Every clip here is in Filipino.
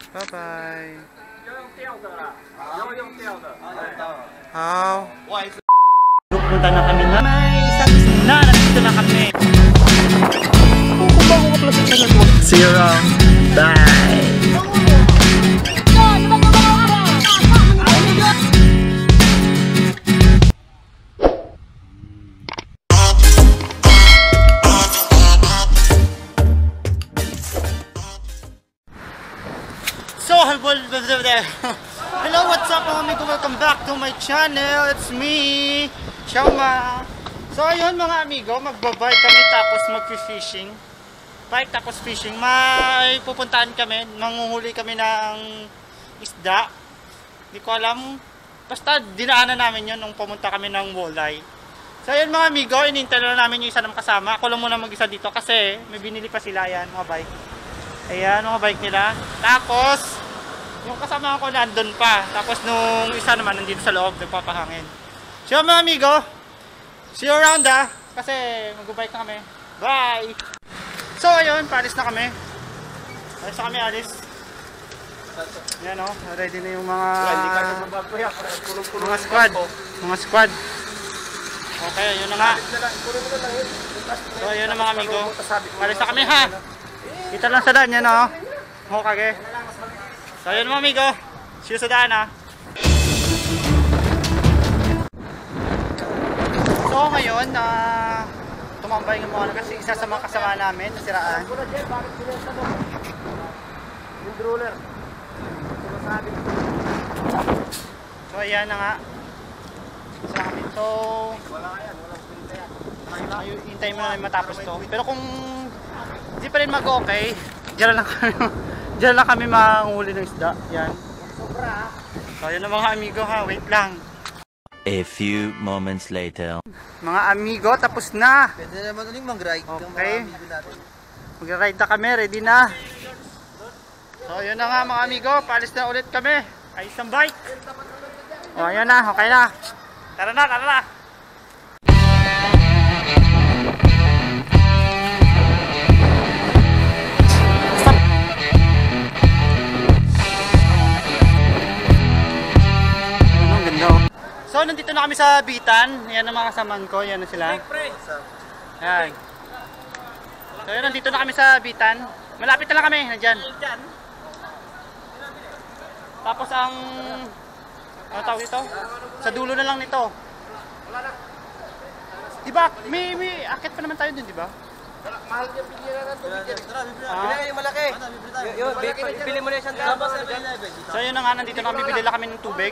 Bye-bye. 要用吊的啦，要用吊的。 好。 Pupunta na kami na may isang na nandito na kami. See you around. Bye. So, hello, what's up mga amigo? Welcome back to my channel. It's me, Xiaoma. So, ayun mga amigo, magbabike kami tapos mag-fishing. Bike tapos fishing. May pupuntahan kami, manguhuli kami ng isda. Hindi ko alam. Basta dinaanan namin yun nung pumunta kami ng Walleye. So, ayun mga amigo, inintay na namin yung isa ng kasama. Ako lang muna mag-isa dito kasi may binili pa sila. Ayan, mga bike. Ayan, mga bike nila. Tapos, yung kasama ko nandun pa. Tapos nung isa naman nandito sa loob, nagpapahangin. So mga amigo, see you around kasi mag-bike na kami. Bye! So ayun, paalis na kami. Alis. Ayan o, ready na yung mga squad. Okay, ayun na nga. So ayun na mga amigo. Paalis na kami ha. Kita lang sa daan yan o. Hokage. So yun mga amigo, see you sa daan ha. So ngayon, tumambay ng mga kasi isa sa mga kasama namin, nasiraan. Yung roller. So ayan na nga. Isa kami. So, hintayin mo na matapos to. Pero kung hindi pa rin mag-okay, diyan lang kami manghuli ng isda. Yan. So yun na mga amigo ha, wait lang. A few moments later. Mga amigo, tapos na. Pwede naman ulit mag-ride. Okay. Mag-ride na kami, ready na. So yun na nga mga amigo, paalis na ulit kami. Ayos ang bike. O ayan na, okay na. Tara na. So, nandito na kami sa Bitan. Yan ang mga kasamaan ko. Yan na sila. Ayan. So, yun, nandito na kami sa Bitan. Malapit na lang kami. Nandyan. Tapos ang... ano tawag ito? Sa dulo na lang nito. Diba? May akit pa naman tayo dun, diba? Mahal yung pinira ng tubig yan. Bili yung malaki. Bili mo na isang daan. So, yun na nga. Nandito na kami. Bili lang kami ng tubig.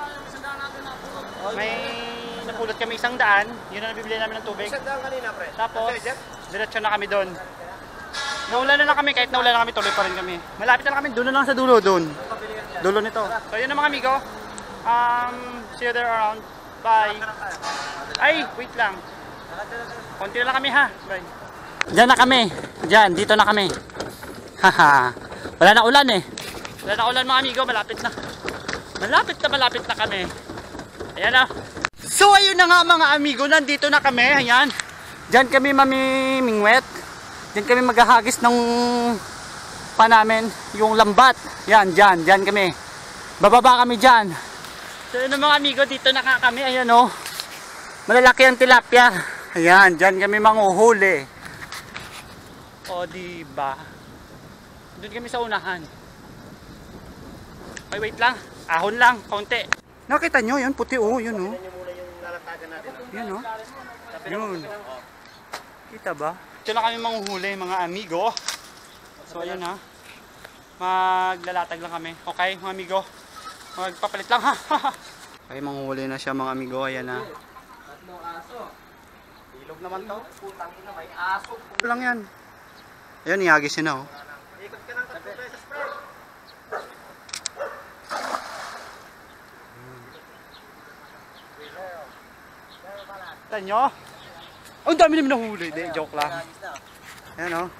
May napulot kami 100. Yun na nabibili namin ng tubig. Tapos, diretso na kami doon. Naulan na lang kami. Kahit naulan na kami, tuloy pa rin kami. Malapit na lang kami. Doon na lang sa dulo. Doon. Dulo nito. So, yun na mga amigo. See you there around. Bye. Ay, wait lang. Konti na lang kami ha. Bye. Diyan na kami. Diyan. Dito na kami. Haha. Wala na ulan eh. Wala na ulan mga amigo. Malapit na. Malapit na kami. Ayan na. So ayun na nga mga amigo, nandito na kami. Ayan. Diyan kami mamimingwet. Diyan kami maghahagis ng namin yung lambat. Yan, diyan kami. Bababa kami diyan. So yun na mga amigo, dito na kami. Ayan o. Malalaki ang tilapia. Ayan, diyan kami manguhuli. O diba? Doon kami sa unahan. Ay, wait lang. Ahon lang, kaunti. Nakita nyo, yun, puti oh, yun oh. Yun oh. Yun. Kita ba? Ito na kami manghuhuli mga amigo. So ayun ha. Maglalatag lang kami. Okay mga amigo. Magpapalit lang ha. Okay, manghuhuli na siya mga amigo. Ayan ha. Tatlong aso. Ilog naman to. Putang ina, may aso. Lang yan. Ayun, ihagis yun na oh. Ikot ka ng 3 beses, pre. Kita nyo? Oh, ang dami namin nahuli. Hindi, joke lang. Ayan o.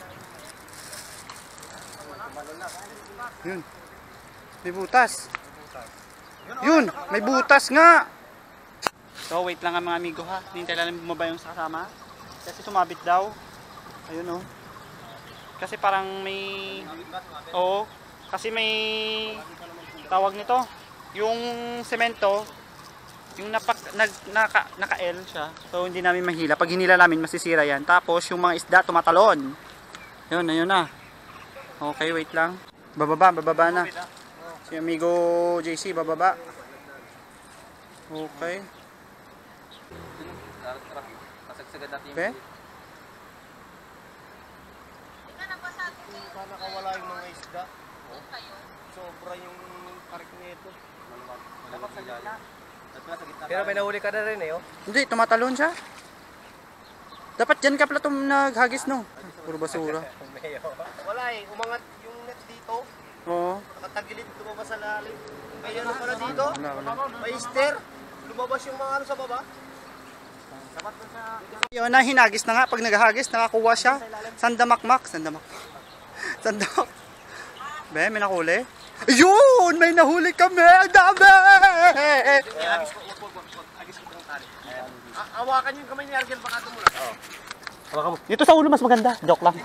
Yun. May butas. Yun, may butas nga. So, wait lang nga mga amigo ha. Hintay lang bumaba yung kasama. Kasi sumabit daw. Ayun o. Kasi parang may... Oo. Kasi may tawag nito, yung semento, yung naka-L siya. So hindi namin mahila. Pag hinila namin masisira yan. Tapos yung mga isda tumatalon. Yun, ayun na. Okay, wait lang. Bababa na. Si amigo JC, bababa. Okay. Kasagsagan natin Okay. nakawala yung mga isda. Sobra yung parik nito. Dapat sa gitna. Pero may nahuli ka na rin eh, oh. Hindi, tumatalon siya. Dapat dyan ka pala naghagis, no? Puro basura. Wala eh, umangat yung net dito. Oo. Nakatagilid, lumabas sa lalim. May ano pala dito? Wala. May stair. Lumabas yung mga ano sa baba. Yun na, hinagis na nga. Pag naghagis, nakakuha siya. Sandamakmak. Sandamak. Be, may nakuli. Yun! May nahuli kami! Ang dami! Hawakan yung kamay ni Argel, baka tumulak. Dito sa ulo mas maganda. Joke lang.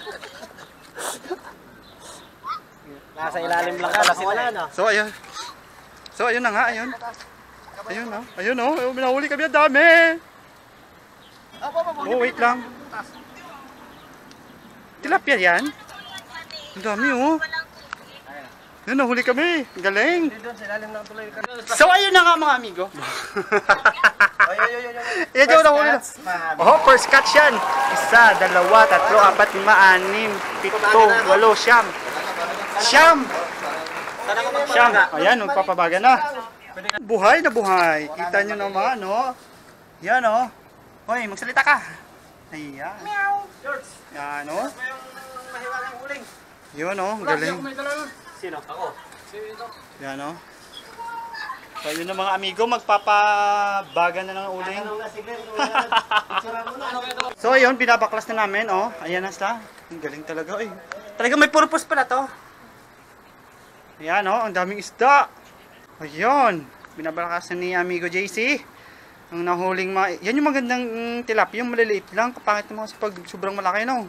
Nasa ilalim lang ka, wala na. So ayun na nga, ayun. Ayun na. Ayun oh, may nahuli kami. Ang dami! Oh, wait lang. Tilapia yan? Ang dami oh. Yun, nahuli kami. Ang galing. So, ayun na nga mga amigo. Yan yung nahuli na. Oh, first catch yan. 1, 2, 3, 4, 5, 6, 7, 8, 9, 10. Siyam. Ayan, magpapabaga na. Buhay na buhay. Kita nyo naman, no? Yan, oh. Hoy, magsalita ka. Ayan. Yan, oh. Yun, oh. Galing. Sino? Ako. Yan o. So yun na mga amigo, magpapabaga na ng uling. So ayun, binabaklas na namin oh. Ayan na sila. Ang galing talaga eh. Talagang may purpose pala to. Ayan oh, ang daming isda. Ayun, binabaklas na ni amigo JC. Ang nahuling mga, yan yung magandang tilapia, yung maliliit lang. Kapangit naman kasi pag sobrang malaki no.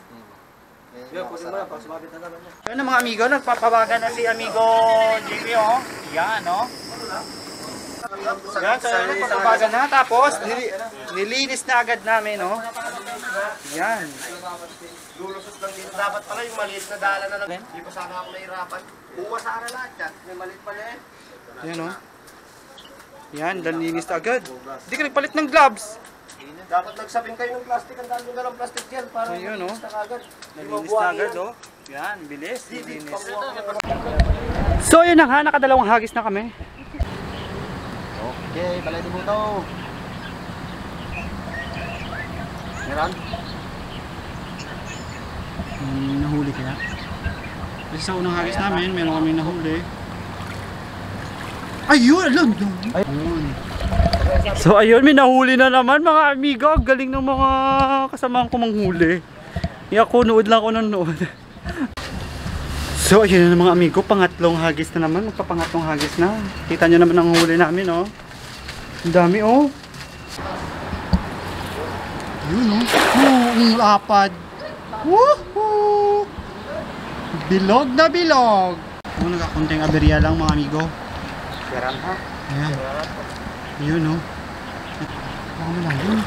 Yan na mga amigo, nagpapabaga na si amigo Jimmy oh. Yan oh. Yan, so nagpapabaga na. Tapos nilinis na agad namin oh. Yan. Lulusot lang dito. Dapat pala yung maliit na dala na lang. Hindi pa sana ako nahirapan. Buwa sana lahat yan. May maliit pala eh. Yan oh. Yan, nalinis na agad. Hindi ka nagpalit ng gloves. Dapat nagsabing kayo ng plastic. Ang dami nga ng plastic dyan. Para ayun oh. na kagad. Nalinis na agad oh. Yan, bilis. Nilinis. So yun na nga, nakadalawang hagis na kami. Okay, balay di buto. Meron? Nahuli kaya? Kasi sa unang hagis namin, meron kami nahuli. Ayun! Alam! Ayun! So ayun, may nahuli na naman mga amigo. Galing ng mga kasamahan ko manghuli. Ako, nood lang ako ng nood. So ayun na mga amigo, pangatlong hagis na naman. Magpapangatlong hagis na. Kita nyo naman ang huli namin oh. Ang dami oh. Ayun oh. Oh, ang lapad. Woohoo! Bilog na bilog. Oh, nagkakunting aberya lang mga amigo. Meron ha? Ayan. Ayun oh. Baka malalim.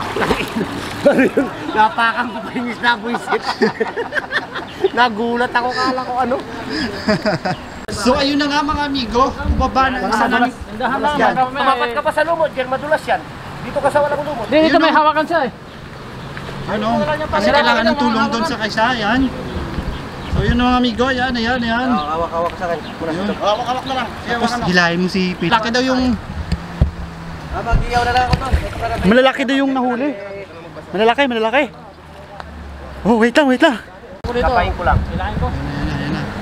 Napakan ko pa yung isla buisit. Nagulat ako, kala ko ano. So ayun na nga mga amigo. Baba na sa namin. Tumapat ka pa sa lumot, yan madulas yan. Dito ka sa walang lumot. Dito may hawakan siya eh. Ano? Kasi kailangan ng tulong doon sa kaysa. Ayan. So yun mga amigo. Ayan, ayan, ayan. Hawak-hawak sa akin. Hawak-hawak na lang. Tapos hilahin mo si Pete. Malaki daw yung... Mag-iyaw na lang ako to. Malalaki daw yung nahuli. Malalaki, malalaki. Oh, wait lang, wait lang. Kapain ko lang. Ayan na, ayan na.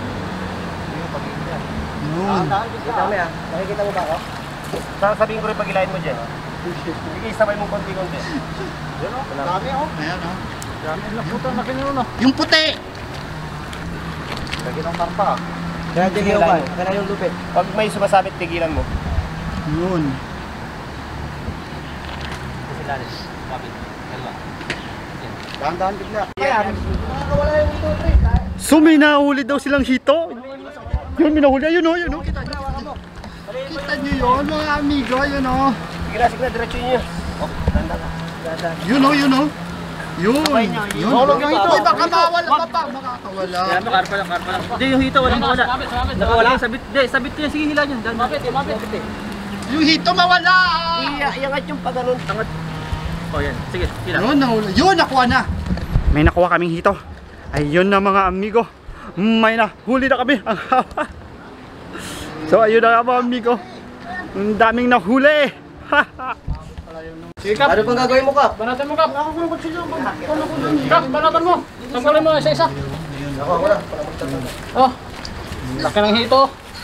Yun. Kita mo yan. Nakikita mo ba ako? Sabihin ko rin pag ilahin mo dyan. Sige, sabay mo konti-konti. Dami ako. Ayan oh. Nakutang na kinuno. Yung puti. Lagi ng karpa. Kaya tigilan mo. Kaya yung lupit. Pag may sumasabit, tigilan mo. Yun. Silalis. Kapit. Dalawa. Dahan-dahan bigla. Ayan. Nakakawala yung ito, Trey. So may nahuli daw silang hito. Yun, minahuli. Ayun o, yun o. Kita nyo. Kita nyo yun, mga amigo. Yun o. Sige na, diretso nyo. Oh, danda ka. Yun o, yun o. Yun. Yun. Uy, baka mawala ka pa. Makakawala. Yan, makarpa lang. Hindi, yung hito, walang mawala. Nakawala, sabit. Hindi, sabit niya. Sige, hila niya. Mapit. Yung hito mawala. Iangat yung paganon. Angat. Oh, yan. Sige, hila. Yun, nahula. Yun, nakuha na. May nakuha kaming hito. Ayun na mga amigo. May na. Huli na kami. Ang haba. So, ayun na mga amigo. Ang daming nahuli. Sige, Kap. Ano pang gagawin mo, Kap? Banatan mo, Kap. Kap, banatan mo. Tanggalin mo isa-isa. Ako na. Oh. Laki ng hito.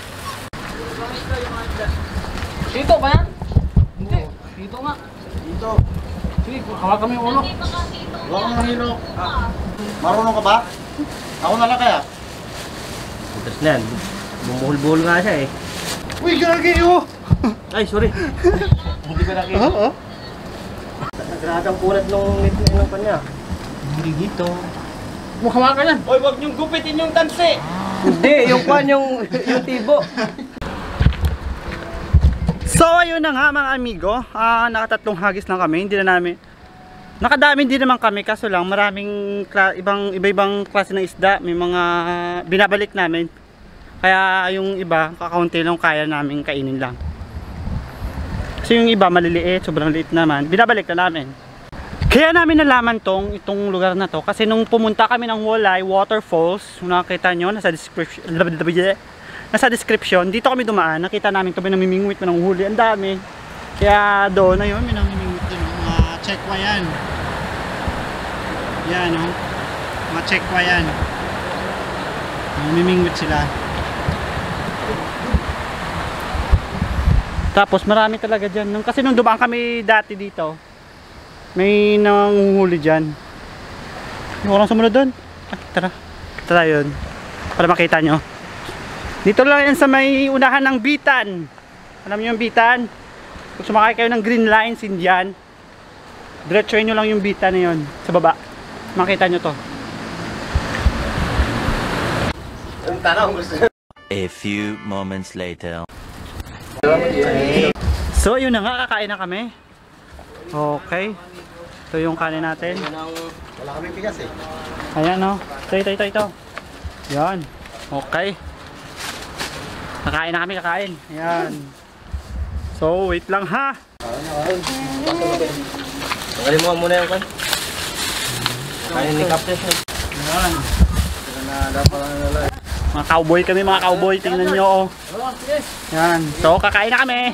Hito ba yan? Hindi. Hito nga. Dito. Sige, hawakan mo yung ulo. Huwag mo hilo. Marunong ka ba? Ako na lang kaya. Tapos na yan. Bumuhol-buhol nga siya eh. Uy, gagi oh. Ay, sorry. Hindi ko nakita. Oo. Nagragang pulat nung kanya. Hindi dito. Huwag hawakan yan. Hoy, wag niyong gupitin yung tansi. Hindi, yung kwan, yung tibo. So ayun na nga mga amigo, nakatatlong hagis lang kami, hindi na namin nakadami din naman kami, kaso lang maraming iba-ibang klase ng isda, may mga binabalik namin, kaya yung iba kakaunti lang kaya namin kainin lang, kasi yung iba maliliit, sobrang liit naman, binabalik na namin. Kaya namin nalaman itong lugar na to, kasi nung pumunta kami ng Wallay Waterfalls, kung nakakita nyo, nasa description, dito kami dumaan, nakita namin ito, may namimingwit, may nanguhuli, ang dami. Kaya doon, ayun, may namimingwit doon, mga chekwa yan. Yan, oh. Mga chekwa yan. Namimingwit sila. Tapos marami talaga dyan. Kasi nung dumaan kami dati dito, may nanguhuli dyan. Yung orang sumunod doon. Tara. Tara yun. Para makita nyo. Dito lang yan sa may unahan ng Bitan. Alam niyo yung Bitan? Kung sumakay kayo ng Green Lines, Indian, diretsuhin nyo lang yung Bitan na yun, sa baba. Makita nyo to. Ang tanong gusto. A few moments later. So yun na nga, kakain na kami. Okay. Ito yung kanin natin. Wala kaming bigas eh. Ayan o. Ito. Yan. Okay. Kakain na kami, kakain. Ayan. So, wait lang ha. Tanggalin mo muna yung kwan. Kain ni Captain. Ayan. Mga cowboy kami, mga cowboy. Tingnan nyo. Ayan. So, kakain na kami.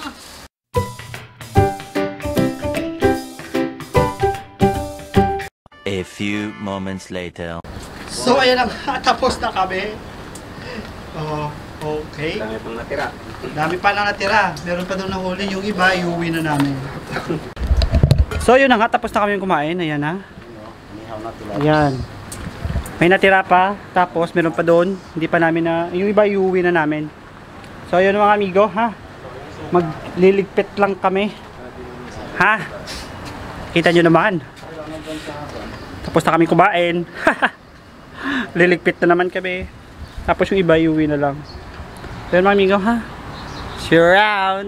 A few moments later. So, ayan na nga. Tapos na kami. Oh, okay. Dami pang natira. Dami pa lang natira. Meron pa doon nahuli. Yung iba, iuwi na namin. So, yun na nga. Tapos na kami kumain. Ayan na. Ayan. May natira pa. Tapos, meron pa doon. Hindi pa namin na... Yung iba, iuwi na namin. So, yun mga amigo, ha? Magliligpit lang kami. Ha? Kita nyo naman. Tapos na kami kumain. Liligpit na naman kami. Tapos yung iba, iuwi na lang. So, yun mga amigo, ha? See you around.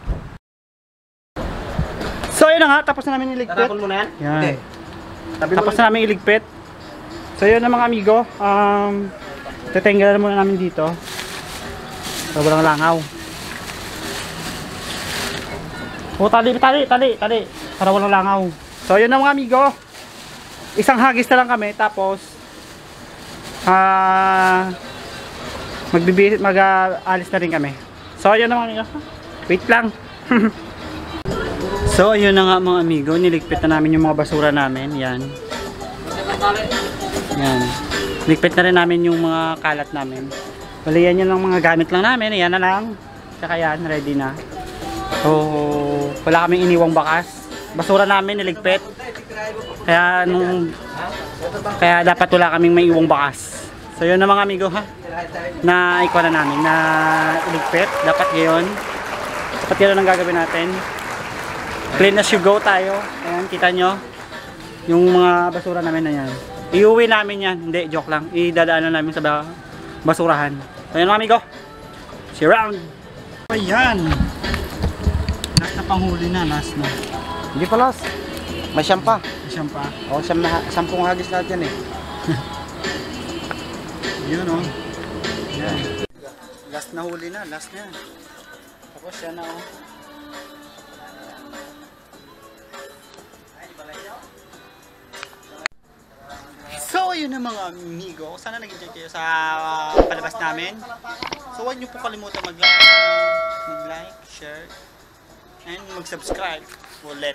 So, yun na nga. Tapos na namin iligpit. Tarapon mo na yan? Yan. Tapos na namin iligpit. So yun na mga amigo, tetenggalan muna namin dito. Sobrang langaw. Oh, tali. Para walang langaw. So yun na mga amigo. Isang hagis na lang kami, tapos mag-alis na rin kami. So yun na mga amigo. Wait lang. So yun na nga mga amigo, niligpit na namin yung mga basura namin. Yan. Yan. Ligpit na rin namin yung mga kalat namin. Bali yan yung mga gamit lang namin. Ayan na lang. Tsaka yan, ready na. So, wala kaming iniwang bakas. Basura namin niligpit. Kaya dapat wala kaming may iwang bakas. So yun na mga amigo ha. Na ikuha na namin na iligpit. Dapat ngayon. Dapat yun ang gagawin natin. Clean as you go tayo. Ayan, kita nyo. Yung mga basura namin na yan. Iuwi namin yan. Hindi, joke lang. Idadaanan namin sa basurahan. So yun mga amigo. Si Round. Ayan. Last na panghuli na, last na. Hindi pa last. May siyam pa. Siyam pa. O, sampung hagis natin eh. Yun oh. Yan. Last na huli na, last na. Tapos yan na oh. So, yun na mga amigo. Sana nag-enjoy kayo sa palabas namin. So, huwag niyo po kalimutan mag-like, share, and mag-subscribe. Ulit.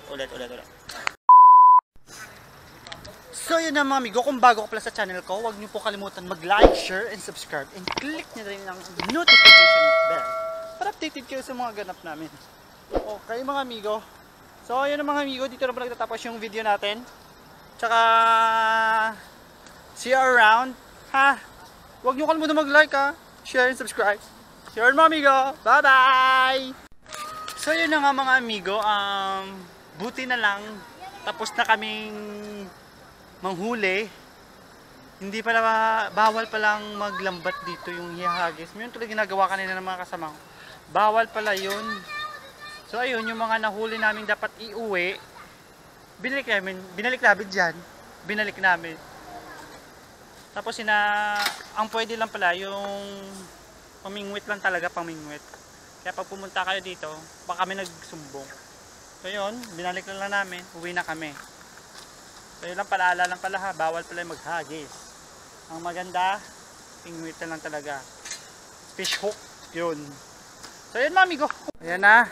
So, yun na mga amigo. Kung bago ka pala sa channel ko, huwag niyo po kalimutan mag-like, share, and subscribe. And click niyo rin ang notification bell para updated kayo sa mga ganap namin. Okay mga amigo. So, yun na mga amigo. Dito na po nagtatapos yung video natin. Tsaka see you around, ha? Huwag niyo kalimutan mag-like, ha? Share and subscribe. See you around, mga amigo. Bye-bye! So, yun na nga mga amigo. Buti na lang. Tapos na kaming manghuli. Hindi pala, bawal palang maglambat dito yung hihagis. Yun tuloy ginagawa kanina ng mga kasama ko. Bawal pala yun. So, ayun, yung mga nahuli namin dapat iuwi. Binalik namin dyan. Binalik namin. Tapos ang pwede lang pala yung pamingwit lang talaga, pamingwit. Kaya pag pumunta kayo dito, baka kami nagsumbong. So yun, binalik lang namin, uwi na kami. So yun lang pala, lang pala ha, bawal pala maghagis. Ang maganda, pingwit lang talaga. Fish hook, yun. So yun mga amigo. Ayan na.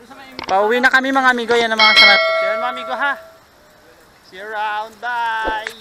Pauwi na kami mga amigo, yan ang mga kasama. So yun mga amigo ha. See you around, bye!